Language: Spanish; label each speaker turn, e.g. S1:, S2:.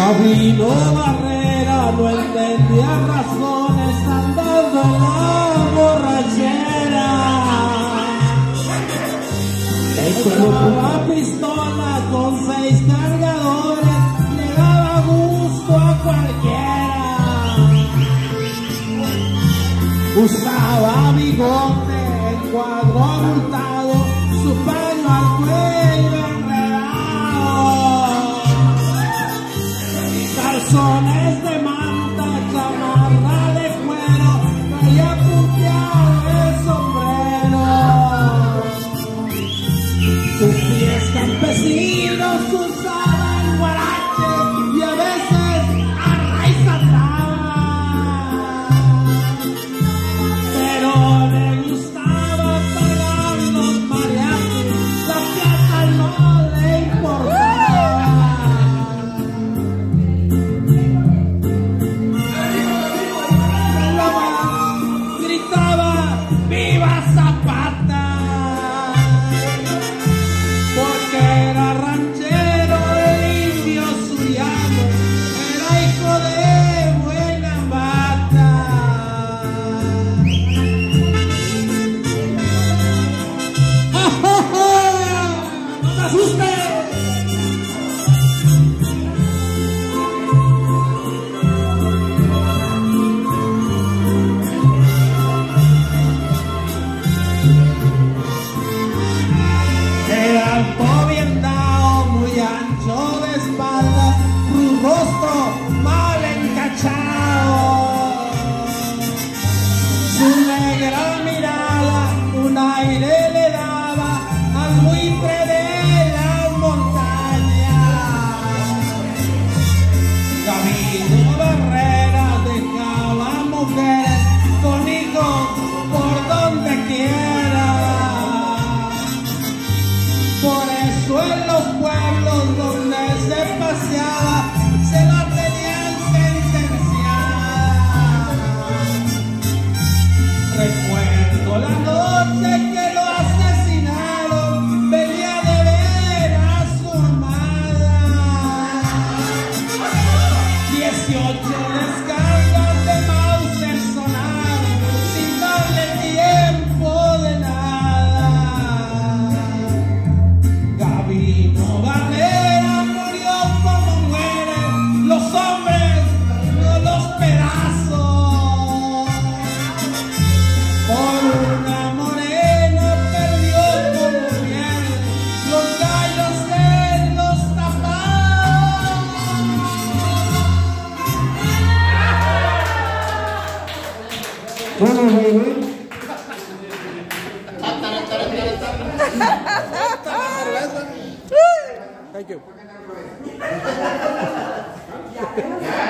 S1: Gabino Barrera no entendía razones andando en la borrachera. Con una pistola con 6 cargadores le daba gusto a cualquiera. Usaba bigote, cuadro abultado, su paño al cuello enredado, calzones de manta, chamarra de cuero, traía punteado el sombrero. Sus pies campesinos usaban guaraches y a veces a raíz ataban, pero le gustaba pagar los mariachis, la plata no le importaba. Gritaba ¡Viva Zapata! Porque era ranchero, el indio suriano, era hijo de buena bata. ¡Ja, ja, ja! ¡No te asustes! Era alto, bien dado, muy ancho de espalda, su rostro mal encachado, su negra mirada un aire le daba al buitre de las montañas. Gabino Barrera dejaba mujeres con hijos por donde quiera. Por eso en los pueblos donde se paseaba se la tenían sentenciada. Recuerdo la noche que lo asesinaron, venía de ver a su amada. 18 descargas de Mauser sonaron sin darle tiempo de nada. Gabino Barrera murió como mueren los hombres, no los pedazos. Por una morena perdió como pierden los gallos en los tapados.
S2: Bueno, baby. Thank you.